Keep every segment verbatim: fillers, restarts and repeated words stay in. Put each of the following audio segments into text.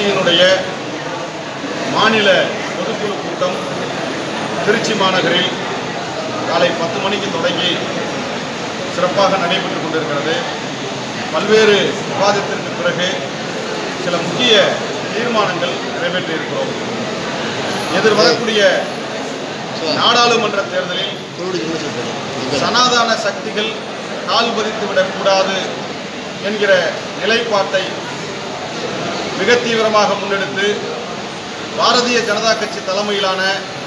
கட்சியினுடைய மாநில பொதுக்குழு கூட்டம் திருச்சி மாநகரில் காலை பத்து மணிக்கு தொடங்கி சிறப்பாக நடைபெற்றுக் கொண்டிருக்கிறது. பல்வேறு விவாதத்திற்கு பிறகு சில முக்கிய தீர்மானங்கள் நிறைவேற்றியிருக்கிறோம். எதிர்வரக்கூடிய நாடாளுமன்ற தேர்தலில் சனாதன சக்திகள் கால் பதித்துவிடக்கூடாது என்கிற நிலைப்பாட்டை மிக தீவிரமாக முன்னெடுத்து பாரதிய ஜனதா கட்சி தலைமையிலான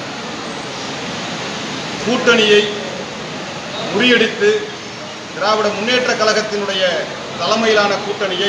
கூட்டணியை முறியடித்து திராவிட முன்னேற்ற கழகத்தினுடைய தலைமையிலான கூட்டணியை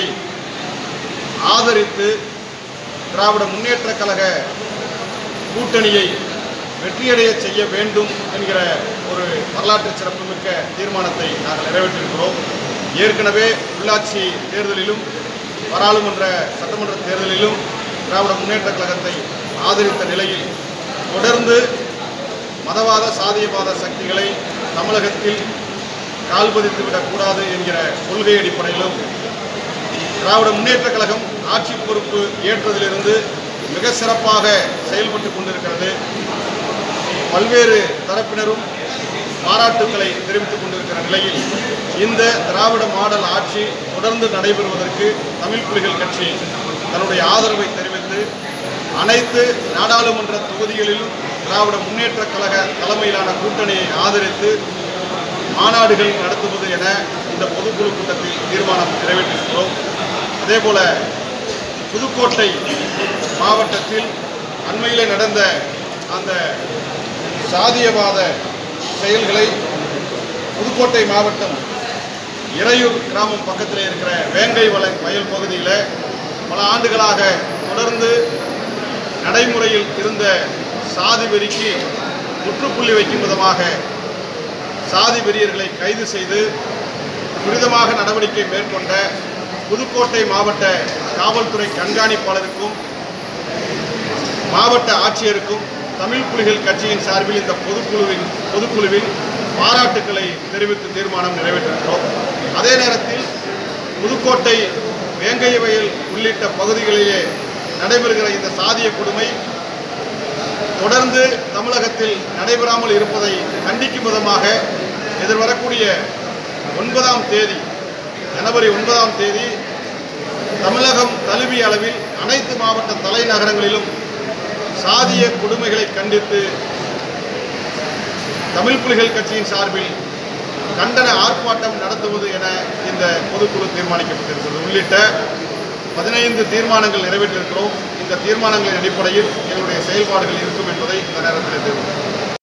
ஆதரித்து திராவிட முன்னேற்ற கழக கூட்டணியை வெற்றியடைய செய்ய வேண்டும் என்கிற ஒரு வரலாற்று சிறப்புமிக்க தீர்மானத்தை நாங்கள் நிறைவேற்றியிருக்கிறோம். ஏற்கனவே உள்ளாட்சி தேர்தலிலும் பாராளுமன்ற சட்டமன்ற தேர்தலிலும் திராவிட முன்னேற்ற கழகத்தை ஆதரித்த நிலையில் தொடர்ந்து மதவாத சாதியவாத சக்திகளை தமிழகத்தில் கால்பதித்துவிடக்கூடாது என்கிற கொள்கை அடிப்படையிலும் திராவிட முன்னேற்ற கழகம் ஆட்சி பொறுப்பு ஏற்றதிலிருந்து மிக சிறப்பாக செயல்பட்டு கொண்டிருக்கிறது. பல்வேறு தரப்பினரும் பாராட்டுக்களை தெரிவித்துக் கொண்டிருக்கிற நிலையில் இந்த திராவிட மாடல் ஆட்சி தொடர்ந்து நடைபெறுவதற்கு தமிழ் புலிகள் கட்சி தன்னுடைய ஆதரவை தெரிவித்து அனைத்து நாடாளுமன்ற தொகுதிகளிலும் திராவிட முன்னேற்ற கழக தலைமையிலான கூட்டணியை ஆதரித்து மாநாடுகள் நடத்துவது என இந்த பொதுக்குழு கூட்டத்தில் தீர்மானம் நிறைவேற்றியிருக்கிறோம். அதேபோல புதுக்கோட்டை மாவட்டத்தில் அண்மையில் நடந்த அந்த சாதியவாத செயல்களை புதுக்கோட்டை மாவட்டம் இறையூர் கிராமம் பக்கத்தில் இருக்கிற வேங்கை வள வயல் பகுதியில் பல ஆண்டுகளாக தொடர்ந்து நடைமுறையில் இருந்த சாதி வெறிக்கு முற்றுப்புள்ளி வைக்கும் விதமாக சாதி வெறியர்களை கைது செய்து துரிதமாக நடவடிக்கை மேற்கொண்ட புதுக்கோட்டை மாவட்ட காவல்துறை கண்காணிப்பாளருக்கும் மாவட்ட ஆட்சியருக்கும் தமிழ் புலிகள் கட்சியின் சார்பில் இந்த பொதுக்குழுவின் பொதுக்குழுவில் பாராட்டுக்களை தெரிவித்து தீர்மானம் நிறைவேற்றிருக்கிறோம். அதே நேரத்தில் புதுக்கோட்டை வேங்கை வயல் உள்ளிட்ட பகுதிகளிலே நடைபெறுகிற இந்த சாதிய கொடுமை தொடர்ந்து தமிழகத்தில் நடைபெறாமல் இருப்பதை கண்டிக்கும் விதமாக எதிர்வரக்கூடிய ஒன்பதாம் தேதி ஜனவரி ஒன்பதாம் தேதி தமிழகம் தழுவிய அளவில் அனைத்து மாவட்ட தலைநகரங்களிலும் சாதிய கொடுமைகளை கண்டித்து தமிழ் புலிகள் கட்சியின் சார்பில் கண்டன ஆர்ப்பாட்டம் நடத்துவது என இந்த பொதுக்குழு தீர்மானிக்கப்பட்டிருக்கிறது. உள்ளிட்ட பதினைந்து தீர்மானங்கள் நிறைவேற்றிருக்கிறோம். இந்த தீர்மானங்களின் அடிப்படையில் எங்களுடைய செயல்பாடுகள் இருக்கும் என்பதை இந்த நேரத்தில் தெரிவிக்கிறோம்.